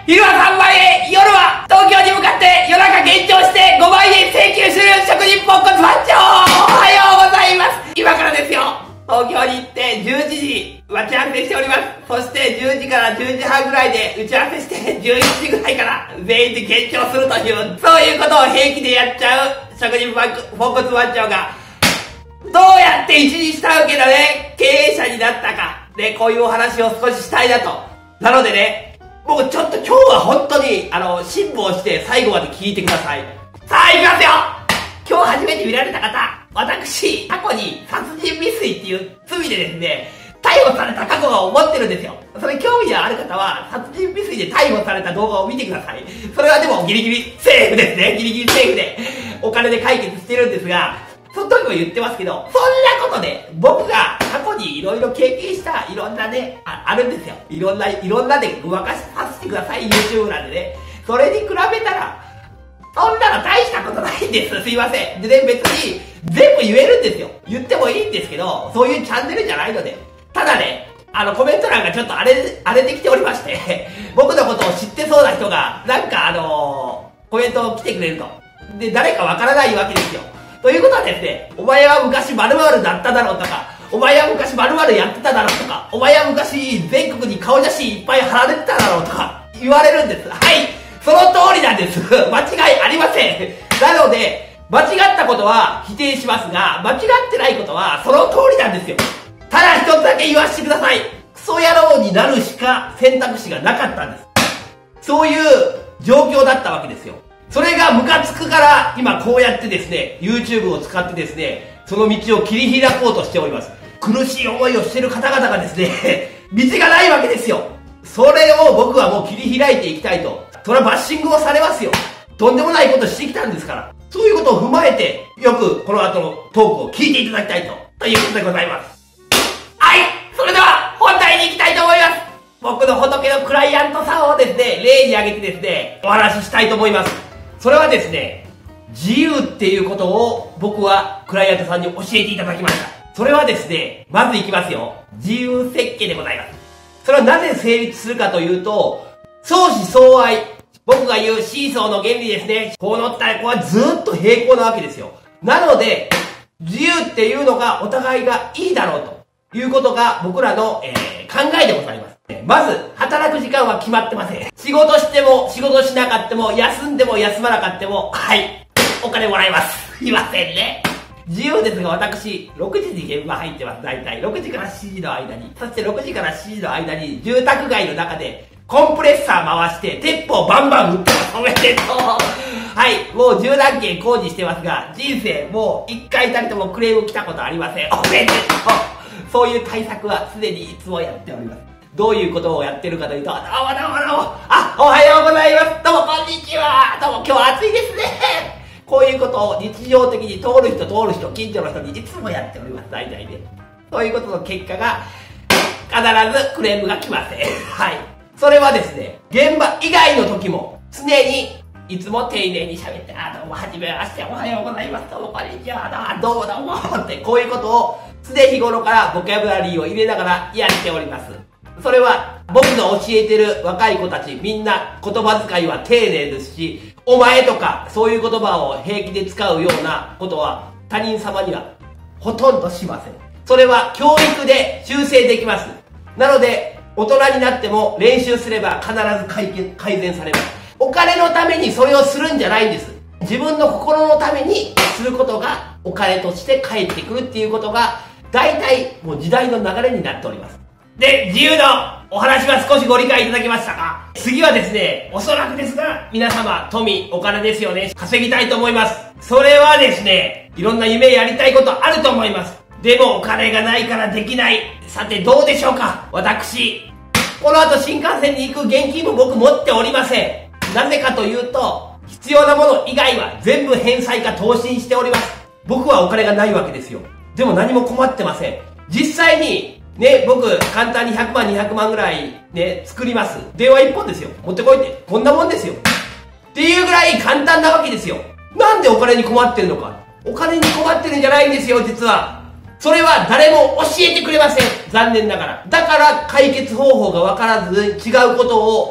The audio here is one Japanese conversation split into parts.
昼は3万円、夜は東京に向かって夜中延長して5万円請求する職人ポンコツ番長。おはようございます。今からですよ。東京に行って11時待ち合わせしております。そして10時から10時半ぐらいで打ち合わせして11時ぐらいから全員で延長するという、そういうことを平気でやっちゃう職人ポンコツ番長が、どうやって一日下請けのね、経営者になったか。で、こういうお話を少ししたいなと。なのでね、僕ちょっと今日は本当に、辛抱して最後まで聞いてください。さあ、行きますよ。今日初めて見られた方、私、過去に殺人未遂っていう罪でですね、逮捕された過去が思ってるんですよ。それ興味がある方は、殺人未遂で逮捕された動画を見てください。それはでもギリギリセーフですね。ギリギリセーフで、お金で解決してるんですが、その時も言ってますけど、そんなことで、僕が過去にいろいろ経験したいろんなね、あるんですよ。いろんなでごまかさせてください、YouTube なんでね。それに比べたら、そんなの大したことないんです。すいません。でね、別に、全部言えるんですよ。言ってもいいんですけど、そういうチャンネルじゃないので。ただね、コメント欄がちょっと荒れてきておりまして、僕のことを知ってそうな人が、なんかコメントを来てくれると。で、誰かわからないわけですよ。ということはですね、お前は昔〇〇だっただろうとか、お前は昔〇〇やってただろうとか、お前は昔全国に顔写真いっぱい貼られてただろうとか、言われるんです。はい、その通りなんです。間違いありません。なので、間違ったことは否定しますが、間違ってないことはその通りなんですよ。ただ一つだけ言わせてください。クソ野郎になるしか選択肢がなかったんです。そういう状況だったわけですよ。それがムカつくから今こうやってですね、YouTube を使ってですね、その道を切り開こうとしております。苦しい思いをしている方々がですね、道がないわけですよ。それを僕はもう切り開いていきたいと。それはバッシングをされますよ。とんでもないことしてきたんですから。そういうことを踏まえて、よくこの後のトークを聞いていただきたいということでございます。はい、それでは本題に行きたいと思います。僕の仏のクライアントさんをですね、例に挙げてですね、お話ししたいと思います。それはですね、自由っていうことを僕はクライアントさんに教えていただきました。それはですね、まずいきますよ。自由設計でございます。それはなぜ成立するかというと、相思相愛。僕が言うシーソーの原理ですね。こう乗ったらこうはずっと平行なわけですよ。なので、自由っていうのがお互いがいいだろうということが僕らの、考えでございます。まず、働く時間は決まってません。仕事しても仕事しなかったも、休んでも休まなかったも、はい、お金もらえます。いませんね。自由ですが私、6時に現場入ってます。だいたい6時から7時の間に。そして6時から7時の間に住宅街の中でコンプレッサー回して鉄砲バンバン撃ってます。おめでとう。はい、もう10何件工事してますが、人生もう1回たりともクレーム来たことありません。おめでとう。そういう対策はすでにいつもやっております。どういうことをやってるかというと、どうも、あ、おはようございます。どうもこんにちは。どうも今日は暑いですね。こういうことを日常的に通る人、近所の人にいつもやっております。大体ね。そういうことの結果が、必ずクレームが来ません。はい。それはですね、現場以外の時も、常に、いつも丁寧に喋って、どうも、はじめまして、おはようございます。どうも、こんにちは。どうも、って、こういうことを、常日頃からボキャブラリーを入れながらやっております。それは、僕が教えてる若い子たち、みんな言葉遣いは丁寧ですし、お前とか、そういう言葉を平気で使うようなことは、他人様には、ほとんどしません。それは、教育で修正できます。なので、大人になっても練習すれば必ず改善されます。お金のためにそれをするんじゃないんです。自分の心のためにすることが、お金として返ってくるっていうことが、大体、もう時代の流れになっております。で、自由のお話は少しご理解いただけましたか？次はですね、おそらくですが、皆様、富、お金ですよね。稼ぎたいと思います。それはですね、いろんな夢やりたいことあると思います。でもお金がないからできない。さてどうでしょうか？私、この後新幹線に行く現金も僕持っておりません。なぜかというと、必要なもの以外は全部返済か投資にしております。僕はお金がないわけですよ。でも何も困ってません。実際に、ね、僕、簡単に100万、200万ぐらいね、作ります。電話1本ですよ。持ってこいって。こんなもんですよ。っていうぐらい簡単なわけですよ。なんでお金に困ってるのか。お金に困ってるんじゃないんですよ、実は。それは誰も教えてくれません。残念ながら。だから解決方法がわからず違うことを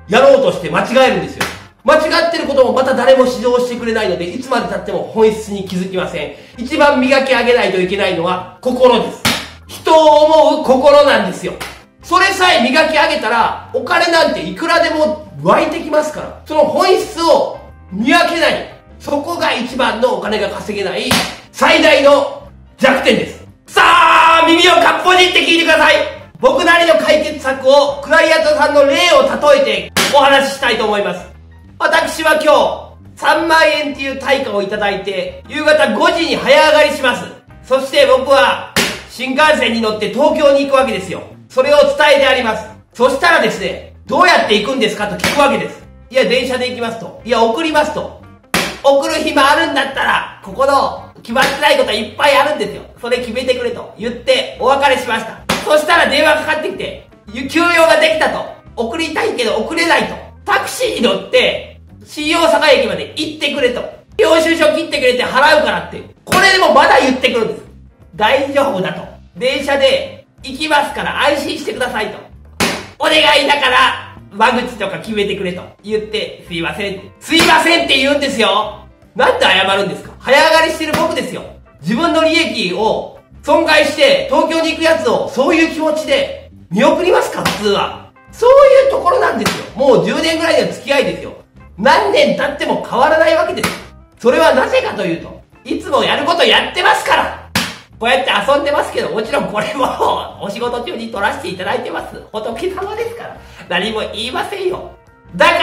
やろうとして間違えるんですよ。間違ってることもまた誰も指導してくれないので、いつまで経っても本質に気づきません。一番磨き上げないといけないのは心です。人を思う心なんですよ。それさえ磨き上げたら、お金なんていくらでも湧いてきますから、その本質を見分けない。そこが一番のお金が稼げない最大の弱点です。さあ、耳をかっぽじって聞いてください。僕なりの解決策をクライアントさんの例を例えてお話ししたいと思います。私は今日3万円っていう対価をいただいて、夕方5時に早上がりします。そして僕は新幹線に乗って東京に行くわけですよ。それを伝えてあります。そしたらですね、どうやって行くんですかと聞くわけです。いや、電車で行きますと。いや、送りますと。送る暇あるんだったら、ここの決まってないことはいっぱいあるんですよ。それ決めてくれと言ってお別れしました。そしたら電話かかってきて、休養ができたと。送りたいけど送れないと。タクシーに乗って、新大阪駅まで行ってくれと。領収書切ってくれて払うからって。これでもまだ言ってくるんです。大丈夫だと。電車で行きますから安心してくださいと。お願いだから、間口とか決めてくれと言って、すいませんって。すいませんって言うんですよ。なんで謝るんですか？早上がりしてる僕ですよ。自分の利益を損害して東京に行くやつをそういう気持ちで見送りますか？普通は。そういうところなんですよ。もう10年ぐらいの付き合いですよ。何年経っても変わらないわけです。それはなぜかというと、いつもやることやってますから。こうやって遊んでますけど、もちろんこれもお仕事中に撮らせていただいてます。仏様ですから。何も言いませんよ。だから、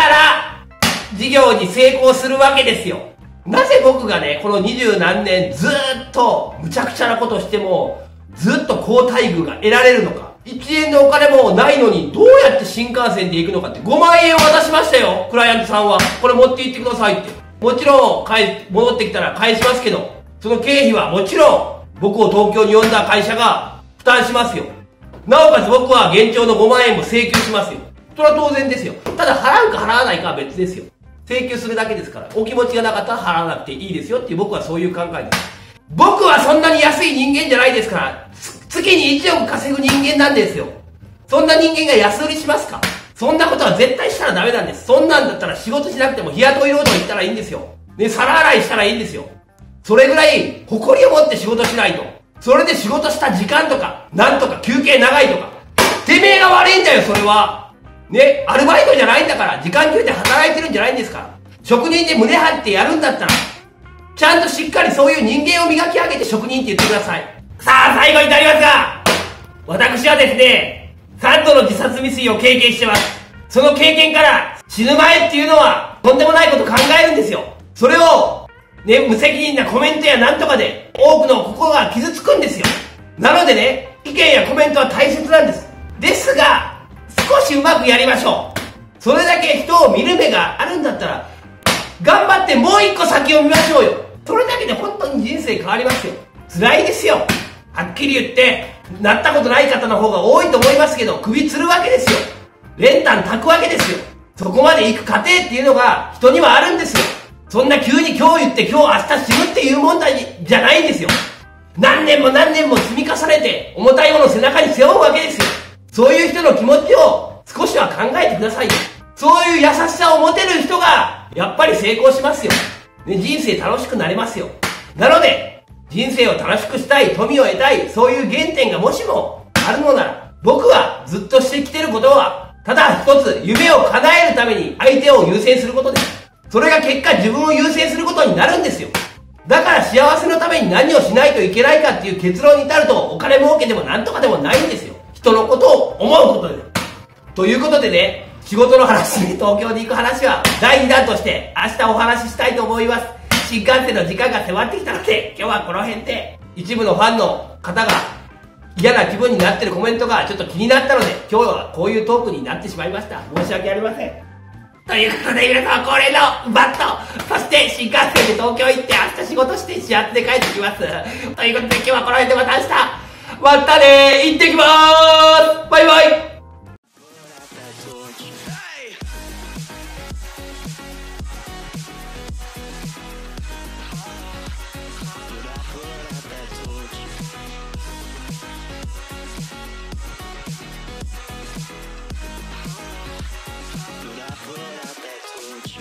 事業に成功するわけですよ。なぜ僕がね、この20何年ずーっと無茶苦茶なことしても、ずっと好待遇が得られるのか。1円のお金もないのに、どうやって新幹線で行くのかって5万円を渡しましたよ、クライアントさんは。これ持って行ってくださいって。もちろん、戻ってきたら返しますけど、その経費はもちろん、僕を東京に呼んだ会社が負担しますよ。なおかつ僕は現状の5万円も請求しますよ。それは当然ですよ。ただ払うか払わないかは別ですよ。請求するだけですから、お気持ちがなかったら払わなくていいですよっていう僕はそういう考えです。僕はそんなに安い人間じゃないですから、月に1億稼ぐ人間なんですよ。そんな人間が安売りしますか？そんなことは絶対したらダメなんです。そんなんだったら仕事しなくても日雇い労働行ったらいいんですよ。ね、皿洗いしたらいいんですよ。それぐらい誇りを持って仕事しないと。それで仕事した時間とか、なんとか休憩長いとか。てめえが悪いんだよ、それは。ね、アルバイトじゃないんだから、時間決めて働いてるんじゃないんですから。職人で胸張ってやるんだったら、ちゃんとしっかりそういう人間を磨き上げて職人って言ってください。さあ、最後になりますが、私はですね、3度の自殺未遂を経験してます。その経験から、死ぬ前っていうのは、とんでもないこと考えるんですよ。それを、ね、無責任なコメントやなんとかで、多くの心が傷つくんですよ。なのでね、意見やコメントは大切なんです。ですが、少しうまくやりましょう。それだけ人を見る目があるんだったら、頑張ってもう一個先を見ましょうよ。それだけで本当に人生変わりますよ。辛いですよ。はっきり言って、なったことない方の方が多いと思いますけど、首つるわけですよ。練炭炊くわけですよ。そこまで行く過程っていうのが人にはあるんですよ。そんな急に今日言って今日明日死ぬっていう問題じゃないんですよ。何年も何年も積み重ねて重たいものを背中に背負うわけですよ。そういう人の気持ちを少しは考えてくださいよ。そういう優しさを持てる人がやっぱり成功しますよ。ね、人生楽しくなれますよ。なので、人生を楽しくしたい、富を得たい、そういう原点がもしもあるのなら、僕はずっとしてきてることは、ただ一つ夢を叶えるために相手を優先することです。それが結果自分を優先することになるんですよ。だから幸せのために何をしないといけないかっていう結論に至るとお金儲けでもなんとかでもないんですよ。人のことを思うことです。ということでね、仕事の話に東京に行く話は第2弾として明日お話ししたいと思います。新幹線の時間が迫ってきたので今日はこの辺で一部のファンの方が嫌な気分になってるコメントがちょっと気になったので今日はこういうトークになってしまいました。申し訳ありません。ということで皆さん恒例のバット、そして新幹線で東京行って明日仕事して始発で帰ってきます。ということで今日はこの辺でまた明日またねー、行ってきまーす。バイバイ。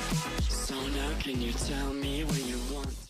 So now can you tell me what you want?